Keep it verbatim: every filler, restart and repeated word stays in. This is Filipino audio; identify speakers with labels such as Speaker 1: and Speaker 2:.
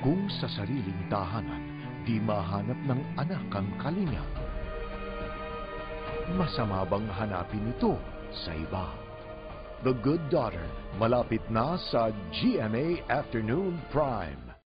Speaker 1: Kung sa sariling tahanan, di mahanap ng anak ang kalinga, masama bang hanapin ito sa iba? The Good Daughter, malapit na sa G M A Afternoon Prime.